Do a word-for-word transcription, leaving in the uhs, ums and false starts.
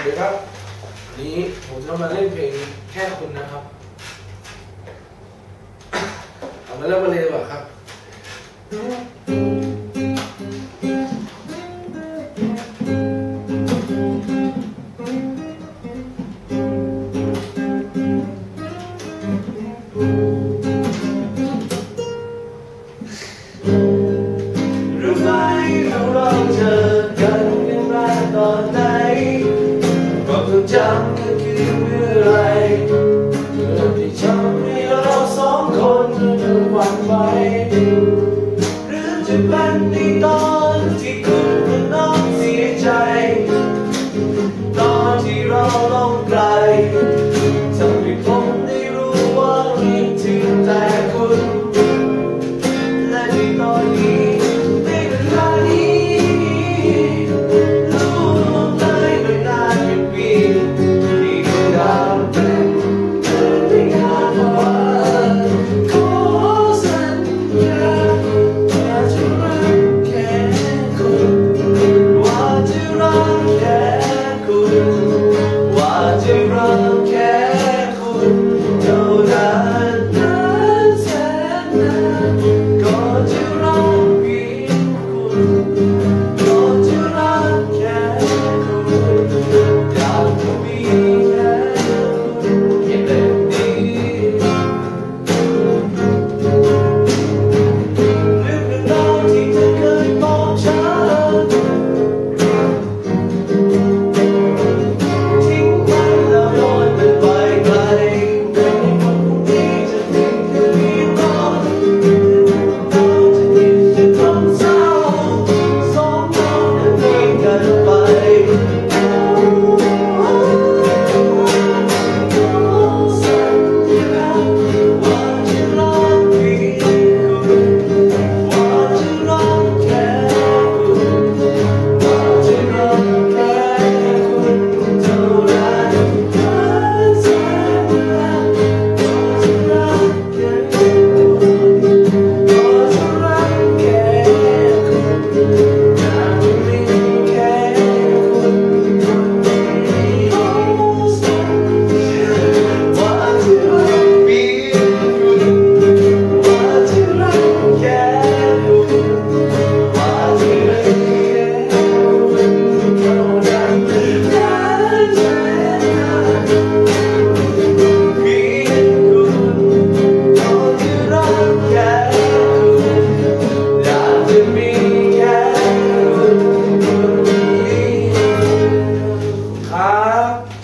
ดีครับวันนี้ผมจะมาเล่นเพลงแค่คุณนะครับเอามาเริ่มกันเลยดีกว่าครับรู้ไหมเราเราเจอกันเป็นแรกตอนไหนความทรงจำก็คือเมื่อไรเรื่องที่ทำให้เราสองคนจะหวั่นไหวหรือจะเป็นในตอนที่คุณและน้องเสียใจตอนที่เราลงไกลทำให้ผมได้รู้ว่าคิดถึงแต่คุณและในตอนนี้ในเวลานี้รู้ได้ไม่นานเป็นปีที่ก็ดาวเป็นเดินไม่ยากว่าขอสัญญาว่าจะรักแค่คุณว่าจะรักแค่คุณว่าจะรักแค่คุณเท่านั้นนานแสนนานก็จะรักเพียงคุณก็จะรักแค่คุณอยากจะมีแค่คุณแค่แบบนี้เรื่องราวที่เธอเคยบอกฉันทิ้งมันแล้วโยนมันไปไกลในวันพรุ่งนี้จะถึงคืนนี้ก่อนเราจะคิดจะทำเศร้าสองเรานั้นทิ้งกันไปสัญญาว่าจะรักเพียงคุณว่าจะรักแค่คุณว่าจะรักแค่คุณเท่านั้นนานแสนนานก็จะรักแค่คุณก็จะรักแค่คุณอยากจะมีแค่คุณคนเดียวสัญญาว่าจะรักเพียงคุณว่าจะรักแค่คุณว่าจะรักแค่คุณเท่านั้นนานแสนนานเพียงคุณก็จะรักแค่คุณอยากจะมีแค่คุณคนเดียวครับ